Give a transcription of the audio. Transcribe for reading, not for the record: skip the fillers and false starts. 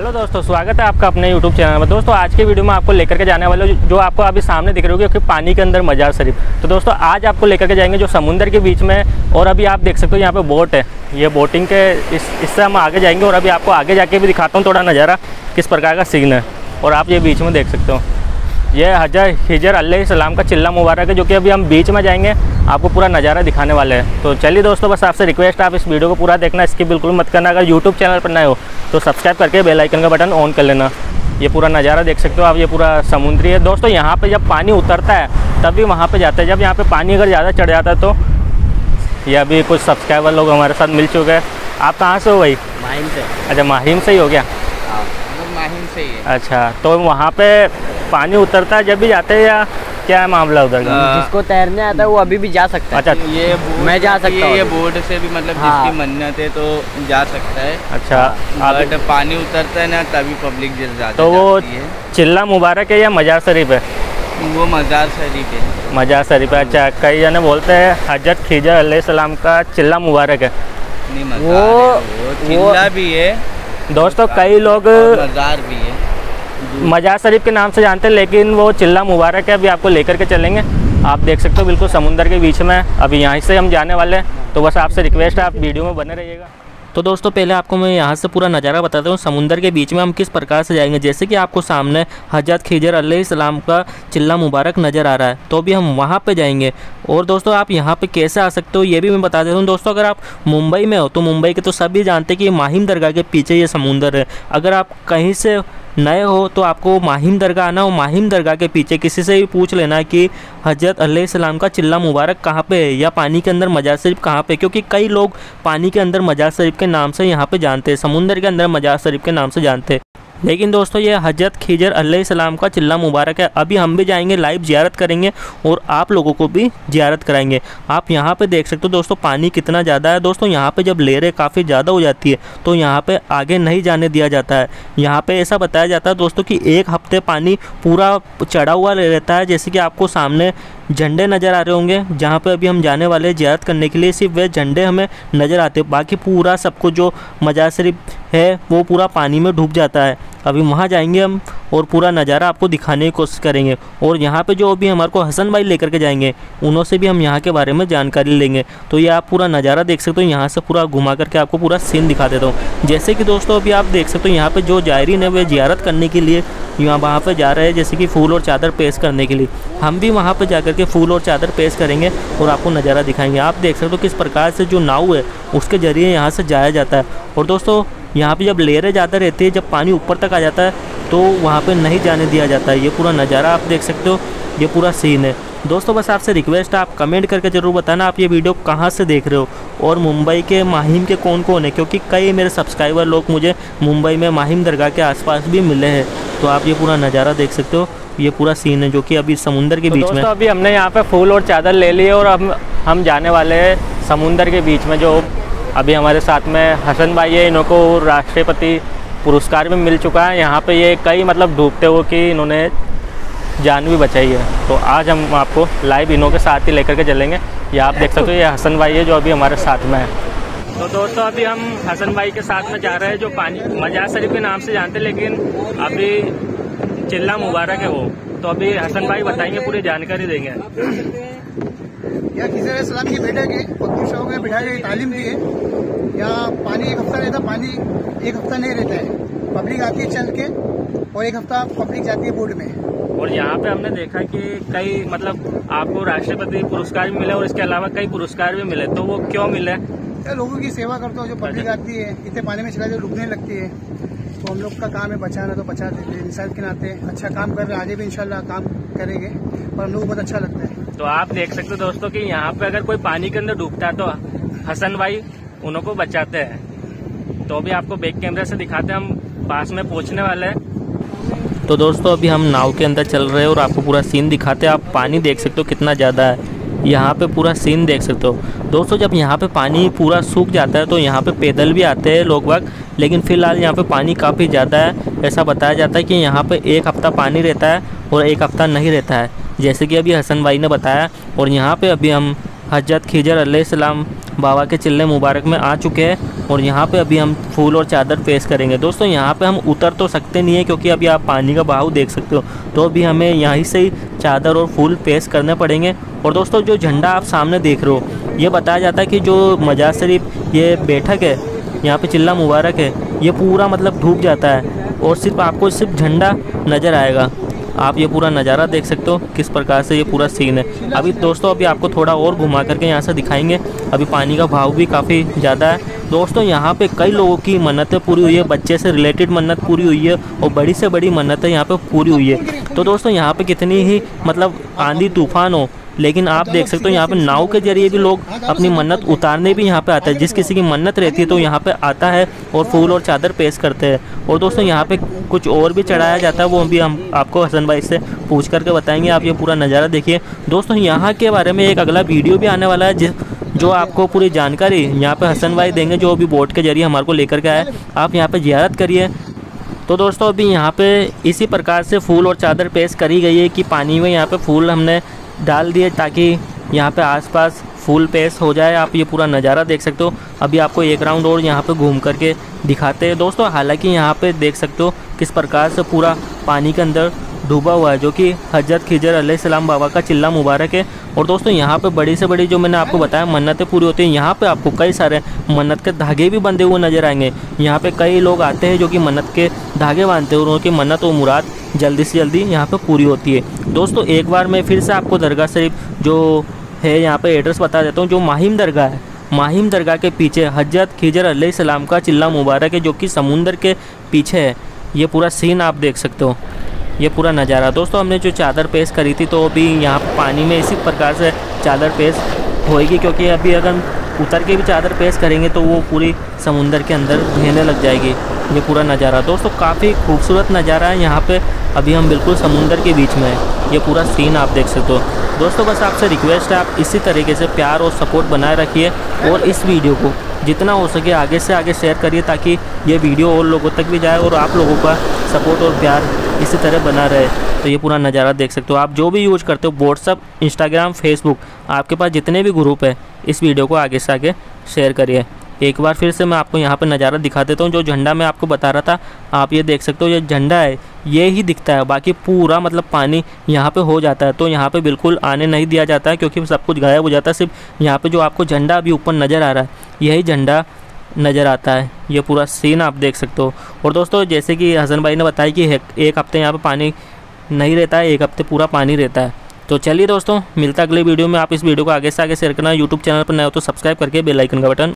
Hello दोस्तों, स्वागत है आपका अपने YouTube चैनल में। दोस्तों आज की वीडियो में आपको लेकर के जाने वाले जो आपको अभी सामने दिख रही होगी कि पानी के अंदर मजार शरीफ। तो दोस्तों आज आपको लेकर के जाएंगे जो समुंदर के बीच में, और अभी आप देख सकते हो यहाँ पे बोट है। ये बोटिंग के इससे हम आगे जाएंगे और अभी आपको आगे जाके भी दिखाता हूँ थोड़ा नज़ारा किस प्रकार का सीन है। और आप ये बीच में देख सकते हो, ये हज़रत खिजर अलैहिस्सलाम का चिल्ला मुबारक है, जो कि अभी हम बीच में जाएंगे, आपको पूरा नज़ारा दिखाने वाले हैं। तो चलिए दोस्तों, बस आपसे रिक्वेस्ट है आप इस वीडियो को पूरा देखना, इसकी बिल्कुल मत करना। अगर यूट्यूब चैनल पर नए हो तो सब्सक्राइब करके बेल आइकन का बटन ऑन कर लेना। ये पूरा नज़ारा देख सकते हो आप, ये पूरा समुद्री है। दोस्तों यहाँ पे जब पानी उतरता है तभी वहाँ पे जाते हैं। जब यहाँ पे पानी अगर ज़्यादा चढ़ जाता है तो ये अभी कुछ सब्सक्राइबर लोग हमारे साथ मिल चुके हैं। आप कहाँ से हो भाई? माहिम से। अच्छा, माहिम से ही हो गया? हाँ, माहिम से ही है। अच्छा, तो वहाँ पे पानी उतरता है जब भी जाते हैं या क्या है मामला उधर का? जिसको तैरने आता है वो अभी भी जा सकता है। अच्छा, ये मैं जा सकता हूँ। ये बोर्ड से भी मतलब हाँ। जिसकी मन्नत है तो जा सकता है। अच्छा, बट पानी उतरता है ना तभी पब्लिक ज़्यादा तो वो जाती है। चिल्ला मुबारक है या मजार शरीफ है? वो मजार शरीफ है। मजार शरीफ है। अच्छा, कई जने बोलते हैं हज़रत खिजर अलैहिस्सलाम का चिल्ला मुबारक है। नहीं, मजार है वो चिल्ला भी है दोस्तों, कई लोग और मजार भी है। मजार शरीफ के नाम से जानते हैं, लेकिन वो चिल्ला मुबारक है। अभी आपको लेकर के चलेंगे, आप देख सकते हो बिल्कुल समुंदर के बीच में। अभी यहाँ से हम जाने वाले हैं, तो बस आपसे रिक्वेस्ट है आप वीडियो में बने रहिएगा। तो दोस्तों पहले आपको मैं यहाँ से पूरा नज़ारा बताता हूँ समुंदर के बीच में हम किस प्रकार से जाएंगे। जैसे कि आपको सामने हज़रत खिजर अलैहिस्सलाम का चिल्ला मुबारक नज़र आ रहा है, तो अभी हम वहाँ पे जाएंगे। और दोस्तों आप यहाँ पे कैसे आ सकते हो ये भी मैं बता देता हूँ। दोस्तों अगर आप मुंबई में हो तो मुंबई के तो सभी जानते हैं कि माहिम दरगाह के पीछे ये समुंदर है। अगर आप कहीं से नए हो तो आपको माहिम दरगाह आना हो। माहिम दरगाह के पीछे किसी से भी पूछ लेना कि हज़रत अलैहिस्सलाम का चिल्ला मुबारक कहाँ पे है या पानी के अंदर मजार शरीफ कहाँ पे, क्योंकि कई लोग पानी के अंदर मजार शरीफ के नाम से यहाँ पे जानते हैं, समुंदर के अंदर मजार शरीफ के नाम से जानते हैं। लेकिन दोस्तों ये हज़रत खिजर अलैहिस्सलाम का चिल्ला मुबारक है। अभी हम भी जाएंगे, लाइव ज़ियारत करेंगे और आप लोगों को भी ज़ियारत कराएंगे। आप यहाँ पे देख सकते हो दोस्तों पानी कितना ज़्यादा है। दोस्तों यहाँ पे जब लहरें काफ़ी ज़्यादा हो जाती है तो यहाँ पे आगे नहीं जाने दिया जाता है। यहाँ पे ऐसा बताया जाता है दोस्तों कि एक हफ्ते पानी पूरा चढ़ा हुआ रहता है। जैसे कि आपको सामने झंडे नज़र आ रहे होंगे, जहाँ पे अभी हम जाने वाले हैं ज़ियारत करने के लिए, सिर्फ वे झंडे हमें नज़र आते हैं। बाकी पूरा सबको जो मजार शरीफ है वो पूरा पानी में डूब जाता है। अभी वहाँ जाएंगे हम और पूरा नज़ारा आपको दिखाने की कोशिश करेंगे। और यहाँ पे जो अभी हमारे को हसन भाई लेकर के जाएंगे, उन्हों से भी हम यहाँ के बारे में जानकारी लेंगे। तो ये आप पूरा नज़ारा देख सकते हो। यहाँ से पूरा घुमा करके आपको पूरा सीन दिखा देता हूँ। जैसे कि दोस्तों अभी आप देख सकते हो यहाँ पे जो जायरीन है वे ज़ियारत करने के लिए वहाँ पे जा रहे हैं, जैसे कि फूल और चादर पेश करने के लिए। हम भी वहाँ पे जा कर के फूल और चादर पेश करेंगे और आपको नज़ारा दिखाएंगे। आप देख सकते हो किस प्रकार से जो नाव है उसके ज़रिए यहाँ से जाया जाता है। और दोस्तों यहाँ पे जब लहरें ज़्यादा रहती है, जब पानी ऊपर तक आ जाता है तो वहाँ पे नहीं जाने दिया जाता है। ये पूरा नज़ारा आप देख सकते हो, ये पूरा सीन है। दोस्तों बस आपसे रिक्वेस्ट है आप कमेंट करके ज़रूर बताना आप ये वीडियो कहाँ से देख रहे हो और मुंबई के माहिम के कौन कौन है, क्योंकि कई मेरे सब्सक्राइबर लोग मुझे मुंबई में माहिम दरगाह के आसपास भी मिले हैं। तो आप ये पूरा नज़ारा देख सकते हो, ये पूरा सीन है जो कि अभी समुंदर के बीच में। अभी हमने यहाँ पे फूल और चादर ले लिए और हम जाने वाले हैं समुंदर के बीच में। जो अभी हमारे साथ में हसन भाई है, इन्हों को राष्ट्रपति पुरस्कार भी मिल चुका है। यहाँ पे ये कई मतलब डूबते हुए कि इन्होंने जान भी बचाई है। तो आज हम आपको लाइव इन्हों के साथ ही लेकर के चलेंगे। ये आप देख सकते हो, ये हसन भाई है जो अभी हमारे साथ में है। तो दोस्तों अभी हम हसन भाई के साथ में जा रहे हैं जो पानी मजार शरीफ के नाम से जानते हैं, लेकिन अभी चिल्ला मुबारक है वो। तो अभी हसन भाई बताएंगे, पूरी जानकारी देंगे। यहाँ खिजर अलैहिस्सलाम की बेटे के पत्नी में बिठाई गई तालीम दी है। यहाँ पानी एक हफ्ता रहता है, पानी एक हफ्ता नहीं रहता है। पब्लिक आती है चल के और एक हफ्ता पब्लिक जाती है बोर्ड में। और यहाँ पे हमने देखा कि कई मतलब आपको राष्ट्रपति पुरस्कार भी मिले और इसके अलावा कई पुरस्कार भी मिले, तो वो क्यों मिले? लोगों की सेवा करते हो, जो पब्लिक आती है इतने पानी में चला जाए डूबने लगती है, तो हम लोग का काम है बचाना, तो बचा देते हैं। इंसान के नाते अच्छा काम कर रहे हैं, आगे भी इंशाल्लाह काम करेंगे, पर हम लोग को बहुत अच्छा लगता है। तो आप देख सकते हो दोस्तों कि यहाँ पे अगर कोई पानी के अंदर डूबता है तो हसन भाई उन्हों को बचाते हैं। तो अभी आपको बैक कैमरे से दिखाते हैं, हम पास में पहुँचने वाले हैं। तो दोस्तों अभी हम नाव के अंदर चल रहे हैं और आपको पूरा सीन दिखाते हैं। आप पानी देख सकते हो कितना ज़्यादा है, यहाँ पे पूरा सीन देख सकते हो। दोस्तों जब यहाँ पे पानी पूरा सूख जाता है तो यहाँ पे पैदल भी आते हैं लोग बाग, लेकिन फ़िलहाल यहाँ पे पानी काफ़ी ज़्यादा है। ऐसा बताया जाता है कि यहाँ पे एक हफ़्ता पानी रहता है और एक हफ़्ता नहीं रहता है, जैसे कि अभी हसन भाई ने बताया। और यहाँ पे अभी हम हज़रत खिजर अलैहिस्सलाम बाबा के चिल्ले मुबारक में आ चुके हैं और यहाँ पे अभी हम फूल और चादर पेश करेंगे। दोस्तों यहाँ पे हम उतर तो सकते नहीं है क्योंकि अभी आप पानी का बहाव देख सकते हो, तो अभी हमें यहीं से ही चादर और फूल पेश करने पड़ेंगे। और दोस्तों जो झंडा आप सामने देख रहे हो, ये बताया जाता है कि जो मजार शरीफ ये बैठक है, यहाँ पे चिल्ला मुबारक है, ये पूरा मतलब डूब जाता है और सिर्फ आपको सिर्फ झंडा नज़र आएगा। आप ये पूरा नज़ारा देख सकते हो किस प्रकार से ये पूरा सीन है। अभी दोस्तों अभी आपको थोड़ा और घुमा करके यहाँ से दिखाएंगे। अभी पानी का भाव भी काफ़ी ज़्यादा है। दोस्तों यहाँ पे कई लोगों की मन्नतें पूरी हुई है, बच्चे से रिलेटेड मन्नत पूरी हुई है और बड़ी से बड़ी मन्नतें यहाँ पे पूरी हुई है। तो दोस्तों यहाँ पे कितनी ही मतलब आंधी तूफान हो, लेकिन आप देख सकते हो यहाँ पे नाव के जरिए भी लोग अपनी मन्नत उतारने भी यहाँ पे आते हैं। जिस किसी की मन्नत रहती है तो यहाँ पे आता है और फूल और चादर पेश करते हैं। और दोस्तों यहाँ पे कुछ और भी चढ़ाया जाता है, वो भी हम आपको हसन भाई से पूछ करके बताएंगे। आप ये पूरा नज़ारा देखिए। दोस्तों यहाँ के बारे में एक अगला वीडियो भी आने वाला है जो आपको पूरी जानकारी यहाँ पे हसन भाई देंगे, जो अभी बोट के जरिए हमारे को लेकर के आए। आप यहाँ पे ज़ियारत करिए। तो दोस्तों अभी यहाँ पे इसी प्रकार से फूल और चादर पेश करी गई है कि पानी में यहाँ पे फूल हमने डाल दिए ताकि यहाँ पे आसपास फूल पेश हो जाए। आप ये पूरा नज़ारा देख सकते हो। अभी आपको एक राउंड और यहाँ पे घूम करके दिखाते हैं दोस्तों। हालांकि यहाँ पे देख सकते हो किस प्रकार से पूरा पानी के अंदर डूबा हुआ है, जो कि हजरत खिजर अलैहिस्सलाम बाबा का चिल्ला मुबारक है। और दोस्तों यहाँ पे बड़ी से बड़ी जो मैंने आपको बताया मन्नतें पूरी होती हैं। यहाँ पे आपको कई सारे मन्नत के धागे भी बंधे हुए नजर आएंगे। यहाँ पे कई लोग आते हैं जो कि मन्नत के धागे बांधते हैं और उनकी मन्नत और मुराद जल्दी से जल्दी यहाँ पे पूरी होती है। दोस्तों एक बार मैं फिर से आपको दरगाह शरीफ जो है यहाँ पे एड्रेस बता देता हूँ। जो माहिम दरगाह है, माहिम दरगाह के पीछे हजरत खिजर अलैहिस्सलाम का चिल्ला मुबारक है, जो कि समुंदर के पीछे है। ये पूरा सीन आप देख सकते हो, ये पूरा नज़ारा। दोस्तों हमने जो चादर पेश करी थी तो अभी यहाँ पानी में इसी प्रकार से चादर पेश होएगी, क्योंकि अभी अगर उतर के भी चादर पेश करेंगे तो वो पूरी समुंदर के अंदर बहने लग जाएगी। ये पूरा नज़ारा दोस्तों काफ़ी खूबसूरत नज़ारा है। यहाँ पे अभी हम बिल्कुल समुंदर के बीच में हैं। ये पूरा सीन आप देख सकते हो। दोस्तों बस आपसे रिक्वेस्ट है, आप इसी तरीके से प्यार और सपोर्ट बनाए रखिए और इस वीडियो को जितना हो सके आगे से आगे शेयर करिए ताकि ये वीडियो और लोगों तक भी जाए और आप लोगों का सपोर्ट और प्यार इसी तरह बना रहे। तो ये पूरा नज़ारा देख सकते हो। आप जो भी यूज़ करते हो, व्हाट्सअप, इंस्टाग्राम, फेसबुक, आपके पास जितने भी ग्रुप है, इस वीडियो को आगे से आगे शेयर करिए। एक बार फिर से मैं आपको यहाँ पे नज़ारा दिखा देता हूँ। जो झंडा मैं आपको बता रहा था, आप ये देख सकते हो, ये झंडा है, ये ही दिखता है। बाकी पूरा मतलब पानी यहाँ पे हो जाता है, तो यहाँ पे बिल्कुल आने नहीं दिया जाता है क्योंकि सब कुछ गायब हो जाता है। सिर्फ यहाँ पे जो आपको झंडा अभी ऊपर नज़र आ रहा है, यही झंडा नज़र आता है। ये पूरा सीन आप देख सकते हो। और दोस्तों जैसे कि हसन भाई ने बताया कि एक हफ्ते यहाँ पर पानी नहीं रहता है, एक हफ्ते पूरा पानी रहता है। तो चलिए दोस्तों मिलता है अगले वीडियो में। आप इस वीडियो को आगे से आगे शेयर करना। यूट्यूब चैनल पर नए हो तो सब्सक्राइब करके बेल आइकन का बटन